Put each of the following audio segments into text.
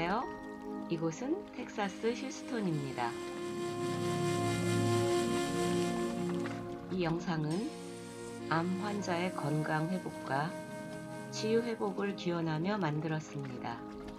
안녕하세요. 이곳은 텍사스 휴스톤입니다. 이 영상은 암 환자의 건강 회복과 치유 회복을 기원하며 만들었습니다.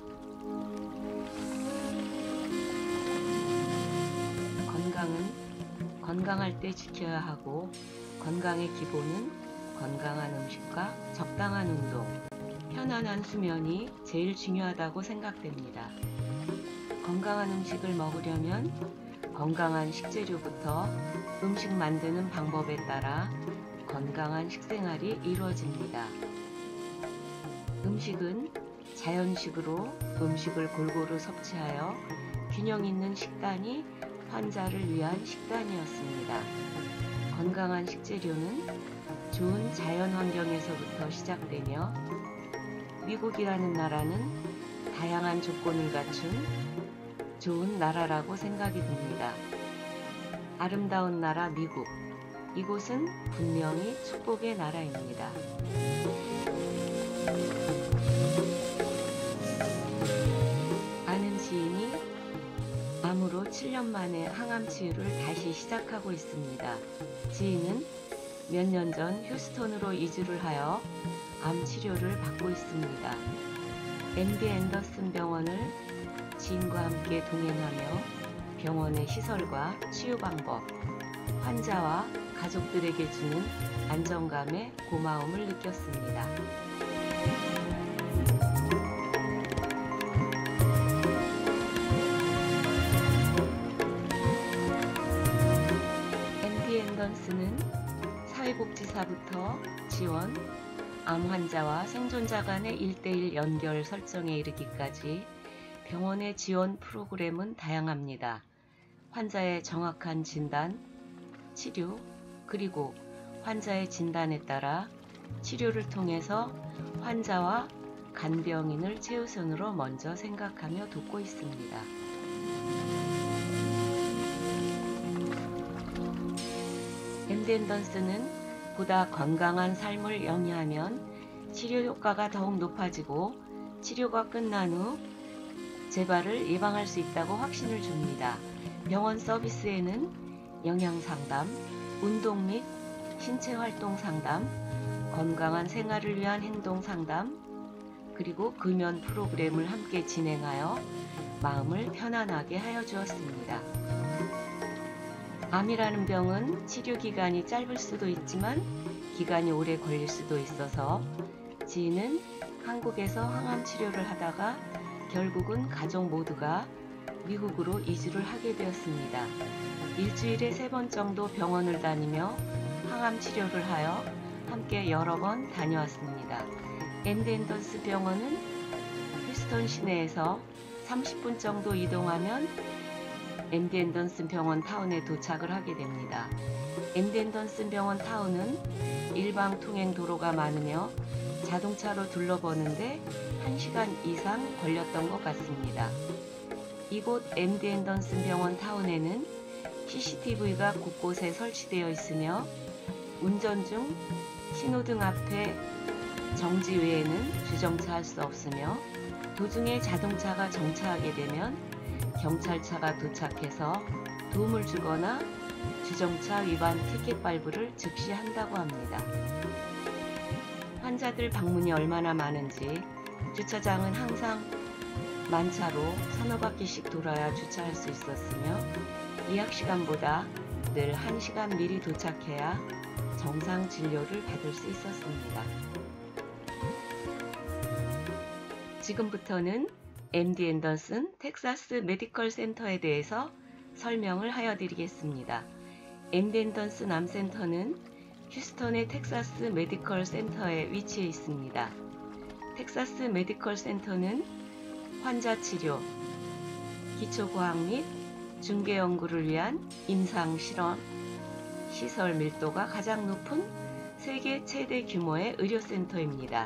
건강은 건강할 때 지켜야 하고, 건강의 기본은 건강한 음식과 적당한 운동, 편안한 수면이 제일 중요하다고 생각됩니다. 건강한 음식을 먹으려면 건강한 식재료부터 음식 만드는 방법에 따라 건강한 식생활이 이루어집니다. 음식은 자연식으로 음식을 골고루 섭취하여 균형 있는 식단이 환자를 위한 식단이었습니다. 건강한 식재료는 좋은 자연 환경에서부터 시작되며, 미국이라는 나라는 다양한 조건을 갖춘 좋은 나라라고 생각이 듭니다. 아름다운 나라 미국, 이곳은 분명히 축복의 나라입니다. 아는 지인이 암으로 7년 만에 항암 치유를 다시 시작하고 있습니다. 지인은 몇 년 전 휴스톤으로 이주를 하여 암 치료를 받고 있습니다. MD 앤더슨 병원을 지인과 함께 동행하며 병원의 시설과 치유 방법, 환자와 가족들에게 주는 안정감에 고마움을 느꼈습니다. MD 앤더슨은 사회복지사부터 지원, 암 환자와 생존자 간의 1:1 연결 설정에 이르기까지 병원의 지원 프로그램은 다양합니다. 환자의 정확한 진단, 치료, 그리고 환자의 진단에 따라 치료를 통해서 환자와 간병인을 최우선으로 먼저 생각하며 돕고 있습니다. MD 앤더슨은 보다 건강한 삶을 영위하면 치료 효과가 더욱 높아지고, 치료가 끝난 후 재발을 예방할 수 있다고 확신을 줍니다. 병원 서비스에는 영양 상담, 운동 및 신체 활동 상담, 건강한 생활을 위한 행동 상담, 그리고 금연 프로그램을 함께 진행하여 마음을 편안하게 하여 주었습니다. 암이라는 병은 치료 기간이 짧을 수도 있지만 기간이 오래 걸릴 수도 있어서 지인은 한국에서 항암 치료를 하다가 결국은 가족 모두가 미국으로 이주를 하게 되었습니다. 일주일에 3번 정도 병원을 다니며 항암 치료를 하여 함께 여러 번 다녀왔습니다. MD 앤더슨 병원은 휴스턴 시내에서 30분 정도 이동하면 MD 앤더슨 병원 타운에 도착을 하게 됩니다. MD 앤더슨 병원 타운은 일방 통행 도로가 많으며 자동차로 둘러보는데 1시간 이상 걸렸던 것 같습니다. 이곳 MD 앤더슨 병원 타운에는 CCTV가 곳곳에 설치되어 있으며, 운전 중 신호등 앞에 정지 외에는 주정차할 수 없으며, 도중에 자동차가 정차하게 되면 경찰차가 도착해서 도움을 주거나 주정차 위반 티켓 발부를 즉시 한다고 합니다. 환자들 방문이 얼마나 많은지 주차장은 항상 만차로 서너 바퀴씩 돌아야 주차할 수 있었으며, 예약 시간보다 늘 1시간 미리 도착해야 정상 진료를 받을 수 있었습니다. 지금부터는 MD 앤더슨 텍사스 메디컬 센터에 대해서 설명을 하여 드리겠습니다. MD 앤더슨 암센터는 휴스턴의 텍사스 메디컬 센터에 위치해 있습니다. 텍사스 메디컬 센터는 환자 치료, 기초과학 및 중개 연구를 위한 임상 실험, 시설 밀도가 가장 높은 세계 최대 규모의 의료센터입니다.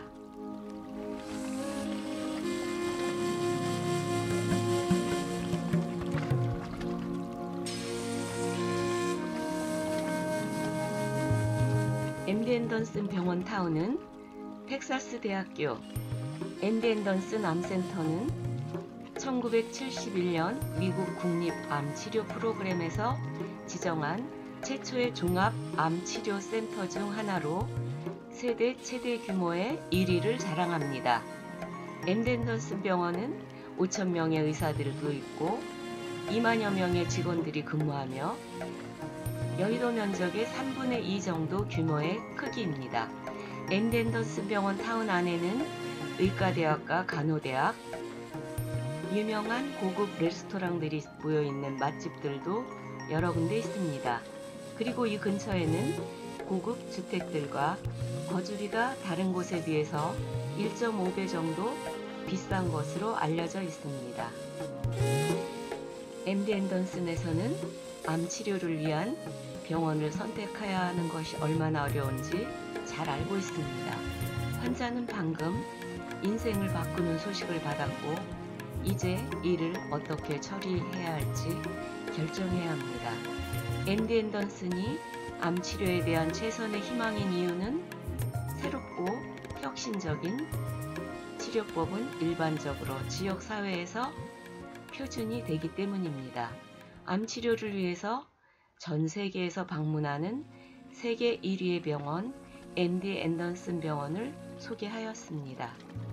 MD 앤더슨 병원 타운은 텍사스 대학교, MD 앤더슨 암센터는 1971년 미국 국립암 치료 프로그램에서 지정한 최초의 종합암치료센터 중 하나로 세계 최대 규모의 1위를 자랑합니다. MD 앤더슨 병원은 5,000명의 의사들도 있고 2만여 명의 직원들이 근무하며 여의도 면적의 3분의 2 정도 규모의 크기입니다. MD 앤더슨 병원 타운 안에는 의과대학과 간호대학, 유명한 고급 레스토랑들이 모여있는 맛집들도 여러 군데 있습니다. 그리고 이 근처에는 고급 주택들과 거주비가 다른 곳에 비해서 1.5배 정도 비싼 것으로 알려져 있습니다. MD 앤더슨에서는 암 치료를 위한 병원을 선택해야 하는 것이 얼마나 어려운지 잘 알고 있습니다. 환자는 방금 인생을 바꾸는 소식을 받았고 이제 이를 어떻게 처리해야 할지 결정해야 합니다. MD 앤더슨이 암 치료에 대한 최선의 희망인 이유는 새롭고 혁신적인 치료법은 일반적으로 지역 사회에서 표준이 되기 때문입니다. 암 치료를 위해서 전 세계에서 방문하는 세계 1위의 병원 MD 앤더슨 병원을 소개하였습니다.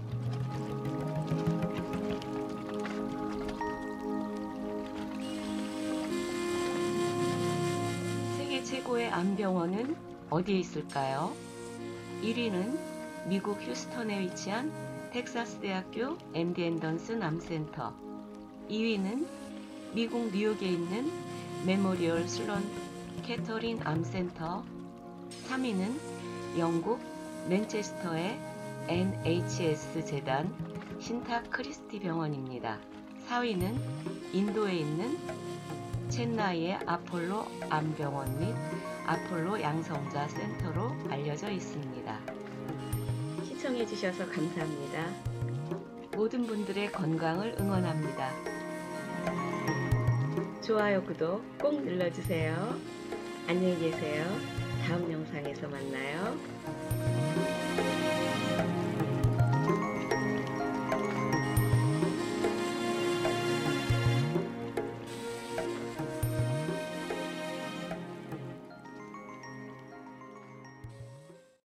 세계 최고의 암병원은 어디에 있을까요? 1위는 미국 휴스턴에 위치한 텍사스 대학교 MD 앤더슨 암센터, 2위는 미국 뉴욕에 있는 메모리얼 슬론 캐터린 암센터, 3위는 영국 맨체스터의 NHS 재단 신타 크리스티 병원입니다. 4위는 인도에 있는 첸나이의 아폴로 암병원 및 아폴로 양성자 센터로 알려져 있습니다. 시청해주셔서 감사합니다. 모든 분들의 건강을 응원합니다. 좋아요, 구독 꼭 눌러주세요. 안녕히 계세요. 다음 영상에서 만나요.